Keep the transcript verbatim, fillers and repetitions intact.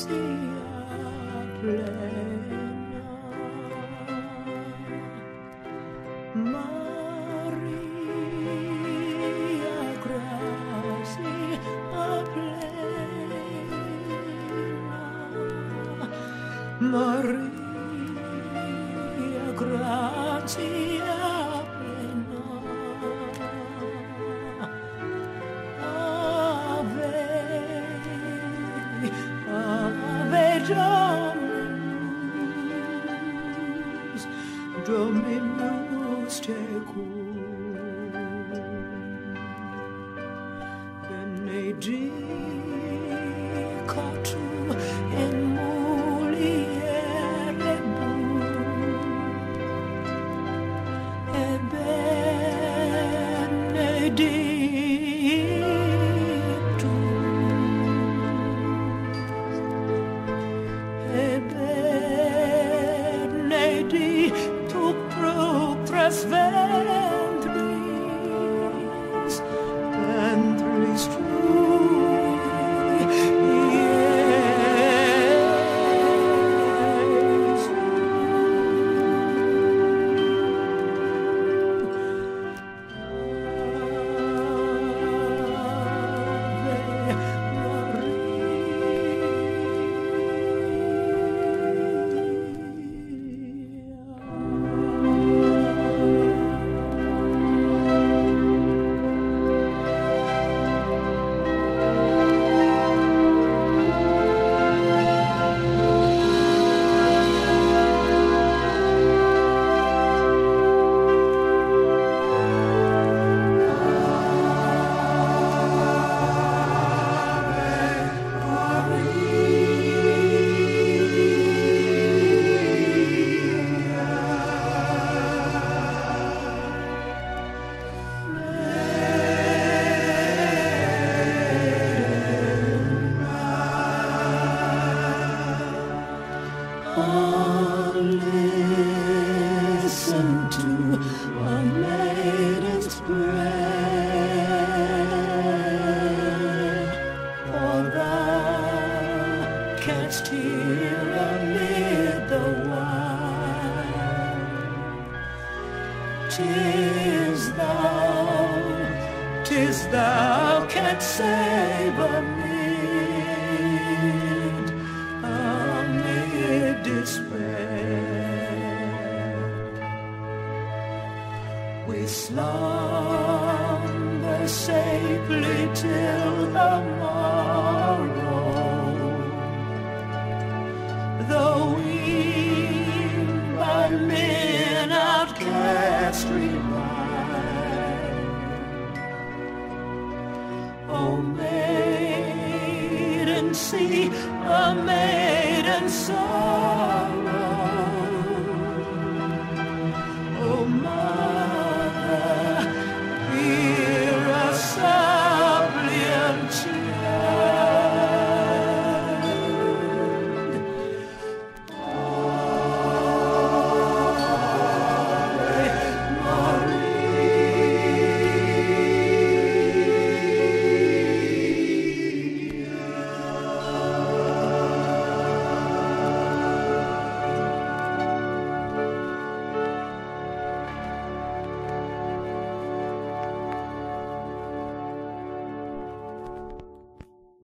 plena. Maria grazia plena. Maria grazia plena. Ave, Ave Dominus, Dominus tecum, benedicatum in mulieribus, et benedictum, et benedictum fructus ventris, ventris tui, Iesus. Listen to a maiden's prayer, for thou canst hear amid the wild. 'Tis thou, 'tis thou canst save amid, amid despair. We slumber safely till the morrow, though we by men outcast remind. O maiden, see a maiden sorrow,